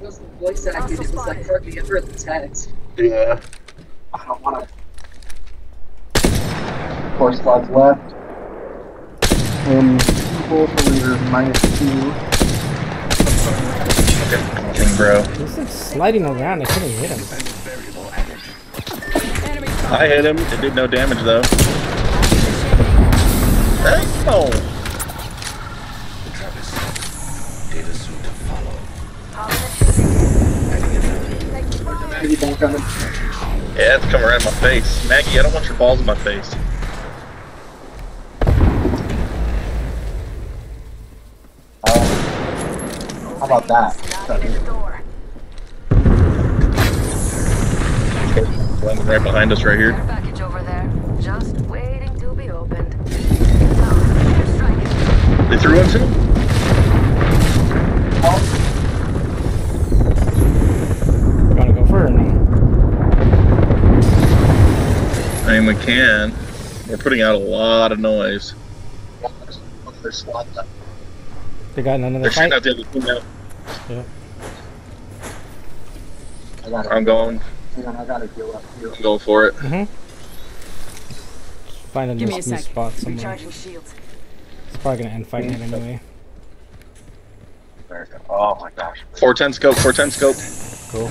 wasn't voice acted, it was like hardly ever the text. Yeah. I don't want to. 4 squads left. And people for -2. Okay, bro. This is sliding around. I couldn't hit him. I hit him. It did no damage though. Oh. Yeah, it's coming right in my face. Maggie, I don't want your balls in my face. How about that? One right behind us right here. Package over there, just waiting to be opened. They threw one too? You wanna go for it or no? I mean, we can. We're putting out a lot of noise. They got another They're shooting fight? out the other team now. Yeah. I'm going. Hang on, I gotta heal up here. I'm going for it. Find a Give me new a sec. spot somewhere. Recharging shields. It's probably gonna end fighting it anyway. There we go. Oh my gosh. 410 scope, 410 scope. Cool.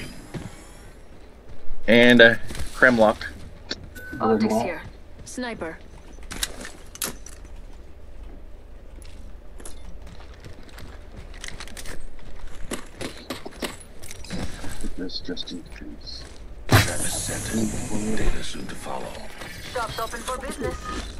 And Krem locked. Optics here. Sniper. This just in case. Data soon to follow. Shop's open for business.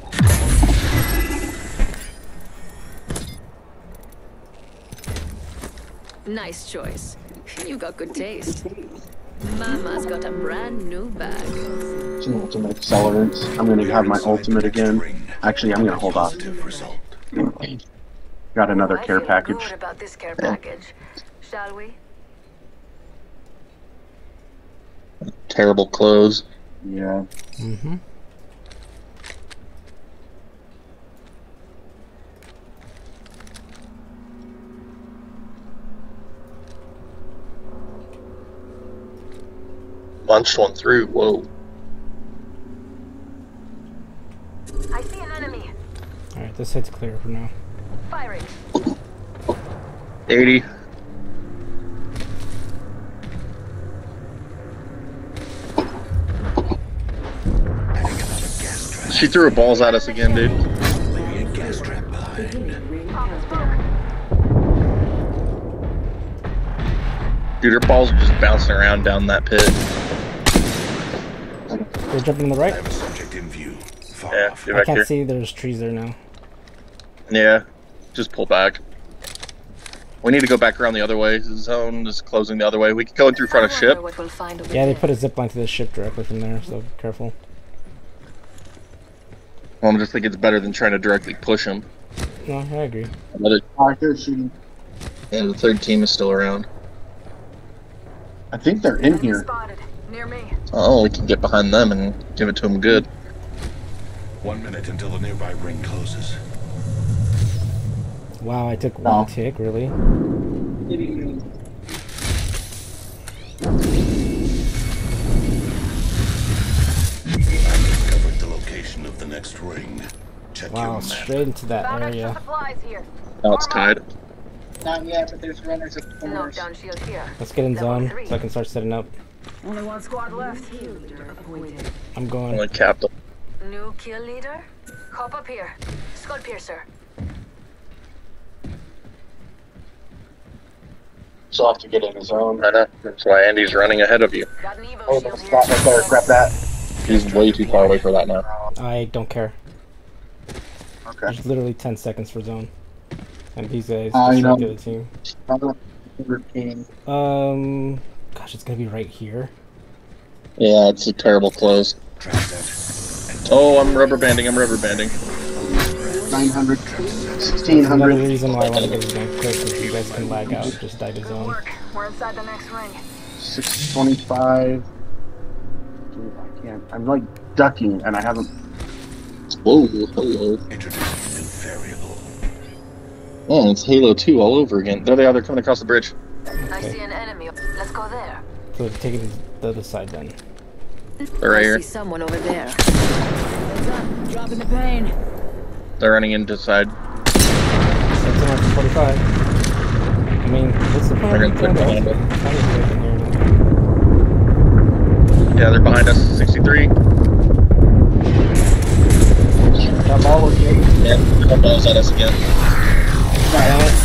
Nice choice. You got good taste. Mama's got a brand new bag. Ultimate accelerants. I'm gonna have my ultimate again. Actually, I'm gonna hold off. Result. Got another I care feel package. good about this care package. Shall we? Terrible clothes. Yeah. Munched one through. Whoa. I see an enemy. Alright, this site's clear for now. Firing. 80. She threw her balls at us again, dude. Leaving a gas trap behind. Dude, her balls are just bouncing around down that pit. They're jumping on the I right. have a subject in view. Far Yeah, off. get I back can't here. see. There's trees there now. Yeah, just pull back. We need to go back around the other way. The zone is closing the other way. We could go in through front of ship. What we'll find over Yeah, they there. put a zip line to the ship directly from there, so be careful. Well, I just think it's better than trying to directly push them. No, I agree. Another, Alright, they're shooting. yeah, the third team is still around. I think they're in here. Spotted. Near me. Oh, we can get behind them and give it to them good. 1 minute until the nearby ring closes. Wow, I took No. one tick, really? I've discovered the location of the next ring. Check your Wow, map. straight into that Found extra area. supplies here. Now it's tied. Not yet, but there's runners at the corners. Knockdown shield here. Let's get in Level zone 3. so I can start setting up. Only one squad left. I'm going. Only capped them. New kill leader? Hop up here. Skull piercer. Still have to get in the zone. I know. That's why Andy's running ahead of you. Got an Evo Oh, shield there's a here. spot right there. Grab that. He's way too far away for that now. I don't care. Okay. There's literally 10 seconds for zone. And these guys I just know. the other team. Gosh, it's gonna be right here. Yeah, it's a terrible close. Trap set. Oh, I'm rubber banding. 900. That's 1600. another reason why I want to get this game quick, because you guys can lag out, just die to Good zone. work. We're inside the next ring. 625. Dude, I can't. I'm like ducking and I haven't. Whoa, hello. Introducing new variable. Oh, it's Halo 2 all over again. There they are. They're coming across the bridge. I see an enemy. Let's go there. So we're taking the other side then. They're right I here. see someone over there. Dropping the pain. They're running into the side. That's an 45. I mean, what's the point They're of gonna doing put that? behind How do you do it in Yeah, they're behind us. 63. That ball was great. Yeah, the ball's at us again. Damn it.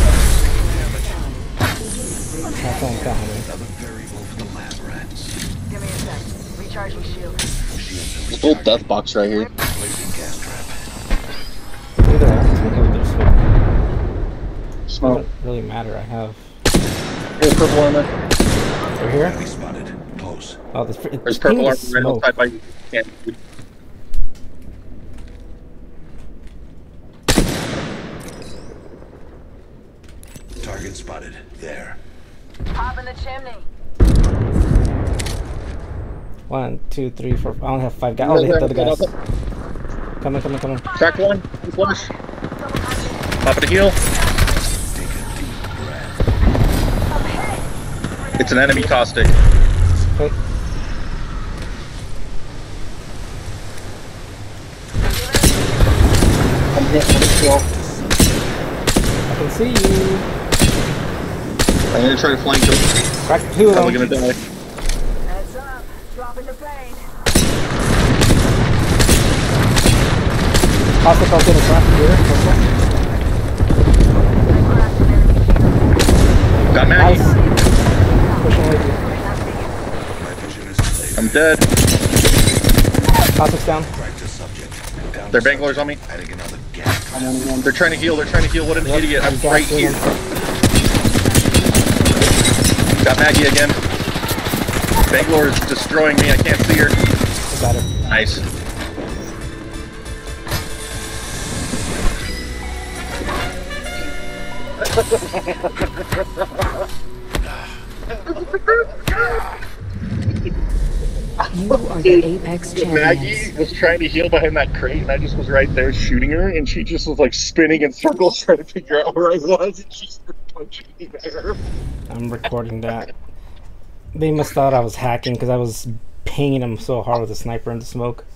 That's on top of me. Another variable for the lab rats. Give me a sec. Recharging shield. Shields This are little death box right here. placing gas trap. Look at that. There's smoke. Smoke. Doesn't really matter. I have. Here's purple armor. We're here. Enemy spotted. Close. Oh, There's purple armor right outside by you. Can't. Target spotted. There. Pop in the chimney. 1, 2, 3, 4. I only have 5 guys. Oh, they hit the other guys. Come on. Crack one. Flush. Pop it a heal. Take a deep breath. It's an enemy caustic. Okay. I'm hit with a kill. I can see you. I'm gonna try to flank him. Crack 2 of Probably them. gonna die. Heads up. Dropping the pain. Caustic also in the front here. Got Maggie. Nice. Pushing away. My vision is delayed. I'm dead. Caustic's down. Track to subject. Down They're to banglers on me. subject. Adding another gas trap. I'm on one. They're trying to heal. What an Yep, idiot. I'm gassing right here. them. Got Maggie again. Bangalore is destroying me. I can't see her. I got it. Nice. You are the Apex Maggie champions. was trying to heal behind that crate, and I just was right there shooting her, and she just was like spinning in circles trying to figure out where I was, and she started punching me there. I'm recording that. They must thought I was hacking because I was pinging them so hard with the sniper in the smoke.